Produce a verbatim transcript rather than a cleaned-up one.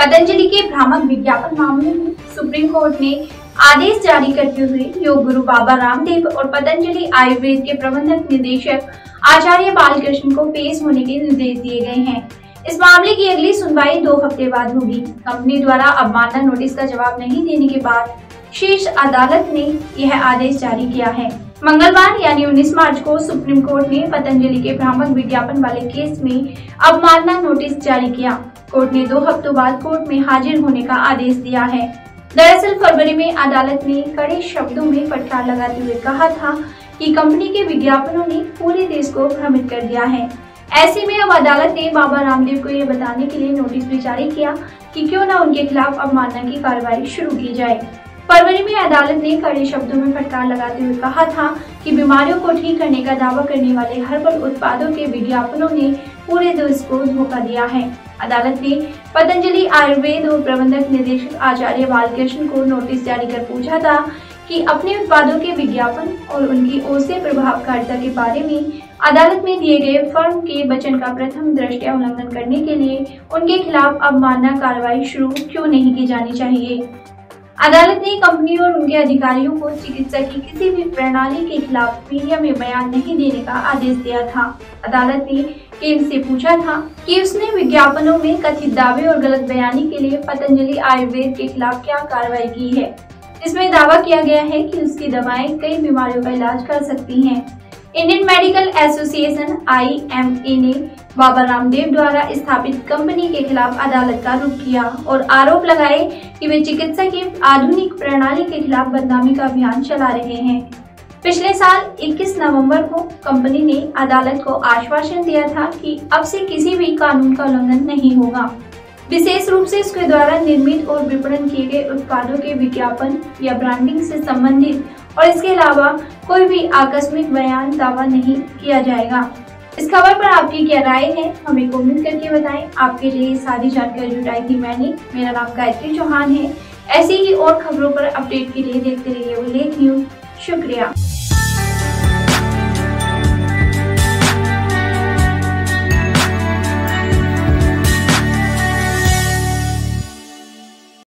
पतंजलि के भ्रामक विज्ञापन मामले में सुप्रीम कोर्ट ने आदेश जारी करते हुए योग गुरु बाबा रामदेव और पतंजलि आयुर्वेद के प्रबंधक निदेशक आचार्य बालकृष्ण को पेश होने के निर्देश दिए गए हैं। इस मामले की अगली सुनवाई दो हफ्ते बाद होगी। कंपनी द्वारा अवमानना नोटिस का जवाब नहीं देने के बाद शीर्ष अदालत ने यह आदेश जारी किया है। मंगलवार यानी उन्नीस मार्च को सुप्रीम कोर्ट ने पतंजलि के भ्रामक विज्ञापन वाले केस में अवमानना नोटिस जारी किया। कोर्ट ने दो हफ्तों बाद कोर्ट में हाजिर होने का आदेश दिया है। दरअसल फरवरी में अदालत ने कड़े शब्दों में फटकार लगाते हुए कहा था कि कंपनी के विज्ञापनों ने पूरे देश को भ्रमित कर दिया है। ऐसे में अब अदालत ने बाबा रामदेव को ये बताने के लिए नोटिस भी जारी किया कि क्यों न उनके खिलाफ अवमानना की कार्रवाई शुरू की जाए। फरवरी में अदालत ने कड़े शब्दों में फटकार लगाते हुए कहा था कि बीमारियों को ठीक करने का दावा करने वाले हर्बल उत्पादों के विज्ञापनों ने पूरे देश को धोखा दिया है। अदालत ने पतंजलि आयुर्वेद और प्रबंधक निदेशक आचार्य बालकृष्ण को नोटिस जारी कर पूछा था कि अपने उत्पादों के विज्ञापन और उनकी ओर से प्रभावकारिता के बारे में अदालत में दिए गए फर्म के वचन का प्रथम दृष्टया उल्लंघन करने के लिए उनके खिलाफ अवमानना कार्रवाई शुरू क्यों नहीं की जानी चाहिए। अदालत ने कंपनी और उनके अधिकारियों को चिकित्सा की किसी भी प्रणाली के खिलाफ मीडिया में बयान नहीं देने का आदेश दिया था। अदालत ने केंद्र से पूछा था कि उसने विज्ञापनों में कथित दावे और गलत बयानी के लिए पतंजलि आयुर्वेद के खिलाफ क्या कार्रवाई की है, जिसमें दावा किया गया है कि उसकी दवाएं कई बीमारियों का इलाज कर सकती हैं। Indian medical association I M A ने बाबा रामदेव द्वारा स्थापित कंपनी के खिलाफ अदालत का रुख किया और आरोप लगाए कि वे चिकित्सा की आधुनिक प्रणाली के खिलाफ बदनामी का अभियान चला रहे हैं। पिछले साल इक्कीस नवंबर को कंपनी ने अदालत को आश्वासन दिया था कि अब से किसी भी कानून का उल्लंघन नहीं होगा, विशेष रूप से उसके द्वारा निर्मित और विपणन किए गए उत्पादों के विज्ञापन या ब्रांडिंग से संबंधित और इसके अलावा कोई भी आकस्मिक बयान दावा नहीं किया जाएगा। इस खबर पर आपकी क्या राय है, हमें कमेंट करके बताएं। आपके लिए सारी जानकारी जुटाई थी मैंने। मेरा नाम गायत्री चौहान है। ऐसी ही और खबरों पर अपडेट के लिए देखते रहिए उल्लेख न्यूज। शुक्रिया।